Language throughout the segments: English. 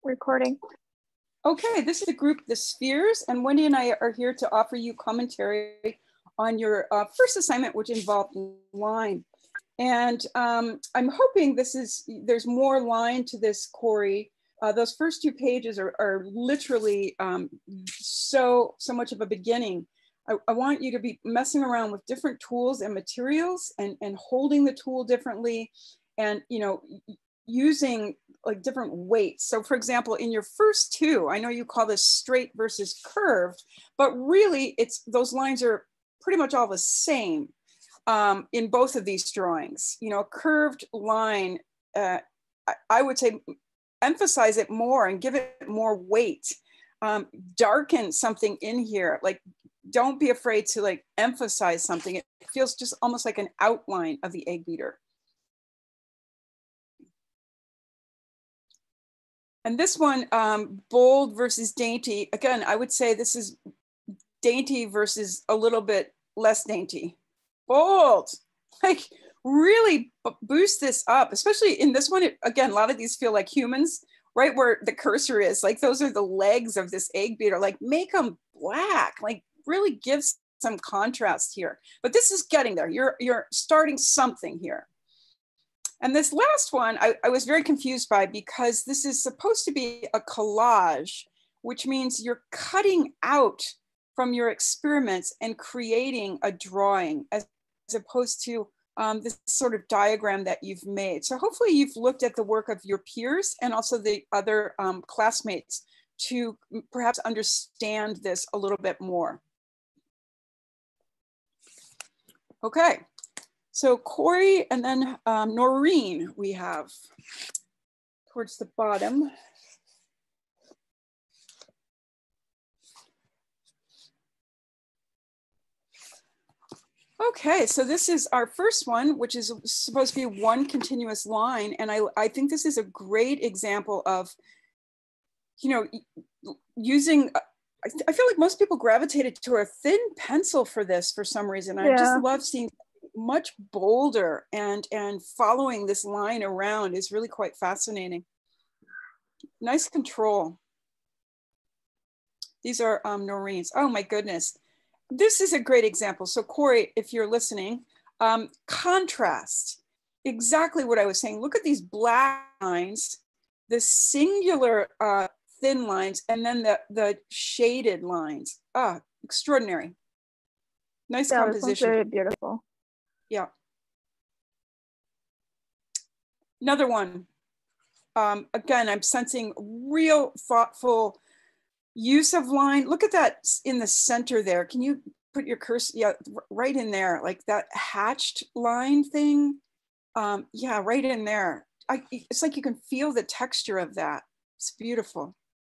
Recording. Okay, this is the group, The Spheres, and Wendy and I are here to offer you commentary on your first assignment, which involved line. And I'm hoping there's more line to this, Corey. Those first 2 pages are literally so much of a beginning. I want you to be messing around with different tools and materials and holding the tool differently and, using like different weights. So for example, in your first 2, I know you call this straight versus curved, but really those lines are pretty much all the same in both of these drawings. A curved line, I would say emphasize it more and give it more weight. Darken something in here, like don't be afraid to like emphasize something. It feels just almost like an outline of the egg beater. And this one, bold versus dainty. Again, I would say this is dainty versus a little bit less dainty. Bold, like really boost this up, especially in this one. Again, a lot of these feel like humans, right where the cursor is. Like those are the legs of this egg beater. Like make them black, like really gives some contrast here. But this is getting there. You're starting something here. And this last one, I was very confused by because this is supposed to be a collage, which means you're cutting out from your experiments and creating a drawing as opposed to this sort of diagram that you've made. So hopefully you've looked at the work of your peers and also the other classmates to perhaps understand this a little bit more. Okay. So Corey and then Noreen we have towards the bottom. Okay, so this is our first one, which is supposed to be one continuous line. And I think this is a great example of, using, I feel like most people gravitated to a thin pencil for this for some reason. Yeah. I just love seeing much bolder and following this line around is really quite fascinating. Nice control. These are Noreen's. Oh my goodness. This is a great example. So Corey, if you're listening, contrast, exactly what I was saying. Look at these black lines, the singular thin lines, and then the shaded lines. Extraordinary. Nice composition. Very beautiful. Yeah. Another one. Again, I'm sensing real thoughtful use of line. Look at that in the center there. Can you put your cursor, yeah, right in there, like that hatched line thing? Yeah, right in there. It's like you can feel the texture of that. It's beautiful.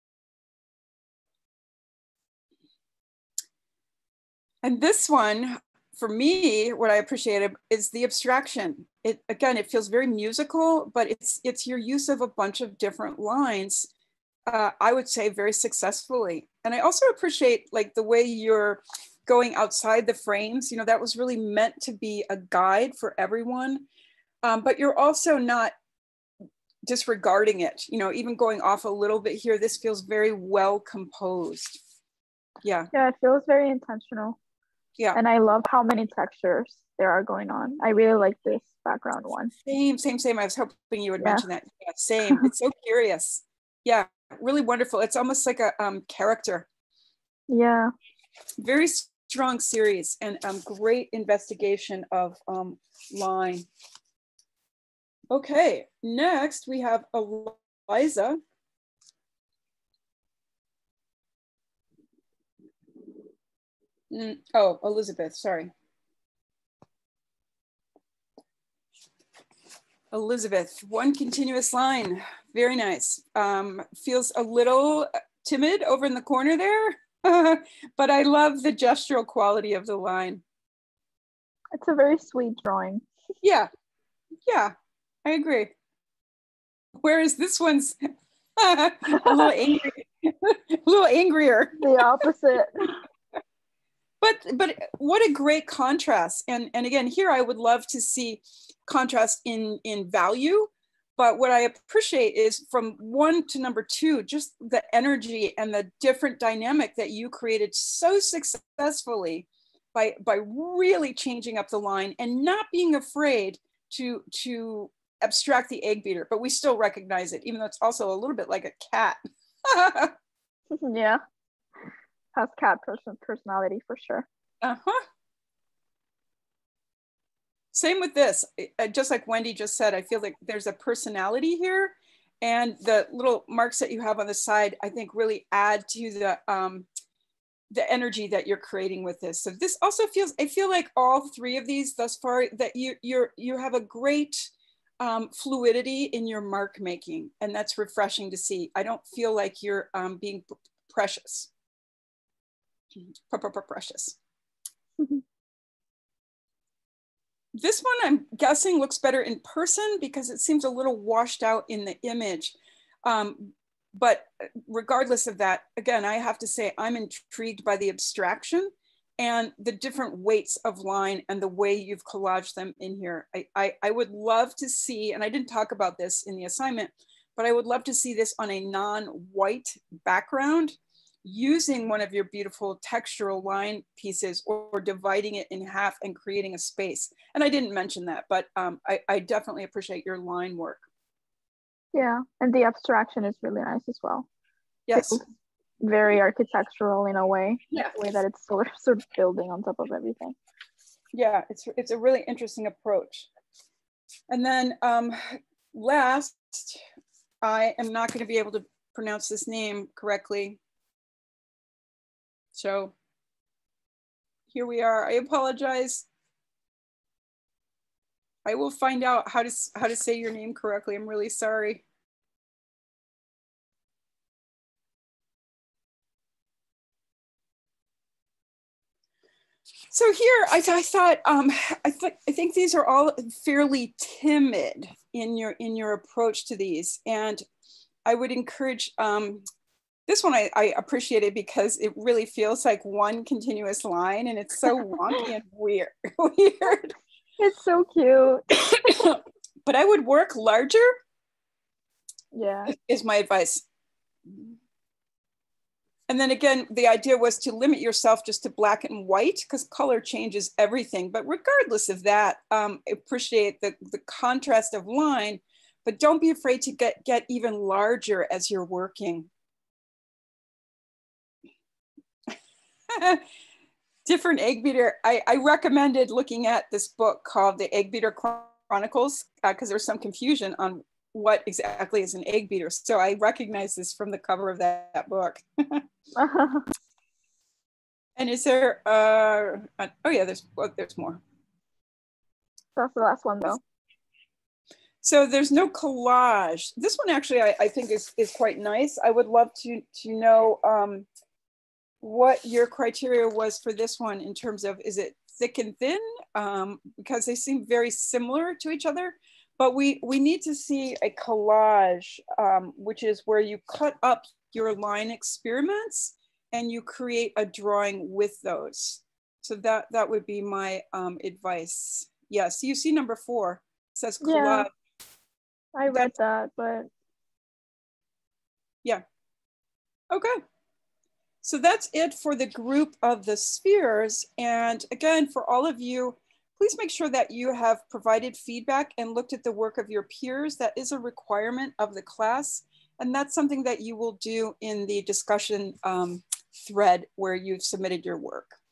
And this one, for me, what I appreciated is the abstraction. Again, it feels very musical, but it's your use of a bunch of different lines, I would say very successfully. And I also appreciate like the way you're going outside the frames, that was really meant to be a guide for everyone, but you're also not disregarding it, even going off a little bit here. This feels very well composed. Yeah. Yeah, it feels very intentional. Yeah. And I love how many textures there are going on. I really like this background one. Same. I was hoping you would mention that. Yeah, same. It's so curious. Yeah, really wonderful. It's almost like a character. Yeah. Very strong series and great investigation of line. Okay, next we have Eliza. Oh, Elizabeth, sorry. Elizabeth, one continuous line. Very nice. Feels a little timid over in the corner there, but I love the gestural quality of the line. It's a very sweet drawing. Yeah, I agree. Whereas this one's a little angry, a little angrier. The opposite. But what a great contrast. And again, here I would love to see contrast in value. But what I appreciate is from 1 to number 2, just the energy and the different dynamic that you created so successfully by really changing up the line and not being afraid to abstract the egg beater, but we still recognize it, even though it's also a little bit like a cat. Yeah, has cat personality for sure. Uh-huh. Same with this. Just like Wendy just said, I feel like there's a personality here, and the little marks that you have on the side, I think really add to the energy that you're creating with this. So this also feels, I feel like all 3 of these thus far, that you have a great fluidity in your mark making, and that's refreshing to see. I don't feel like you're being precious. Precious. This one I'm guessing looks better in person because it seems a little washed out in the image. But regardless of that, again, I have to say I'm intrigued by the abstraction and the different weights of line and the way you've collaged them in here. I would love to see, and I didn't talk about this in the assignment, but I would love to see this on a non-white background, using one of your beautiful textural line pieces, or dividing it in half and creating a space. And I didn't mention that, but I definitely appreciate your line work. Yeah, and the abstraction is really nice as well. Yes. It's very architectural in a way. Yeah. The way that it's sort of building on top of everything. Yeah, it's a really interesting approach. And then last, I am not going to be able to pronounce this name correctly. So here we are. I apologize. I will find out how to say your name correctly. I'm really sorry. So here, I thought I think these are all fairly timid in your approach to these, and I would encourage this one. I appreciate it because it really feels like one continuous line, and it's so wonky and weird. It's so cute. But I would work larger. Yeah, is my advice. And then again, the idea was to limit yourself just to black and white because color changes everything. But regardless of that, appreciate the contrast of line, but don't be afraid to get even larger as you're working. Different egg beater. I recommended looking at this book called The Egg Beater Chronicles because there's some confusion on what exactly is an egg beater. So I recognize this from the cover of that book. And is there, oh yeah, there's more. That's the last one though. So there's no collage. This one actually I think is quite nice. I would love to know what your criteria was for this one in terms of, is it thick and thin? Because they seem very similar to each other, but we need to see a collage, which is where you cut up your line experiments and you create a drawing with those. So that would be my advice. Yeah, so you see number 4, it says collage. Yeah, I read that, but. Yeah, okay. So that's it for the group of the spheres. And again, for all of you, please make sure that you have provided feedback and looked at the work of your peers. That is a requirement of the class. And that's something that you will do in the discussion thread where you've submitted your work.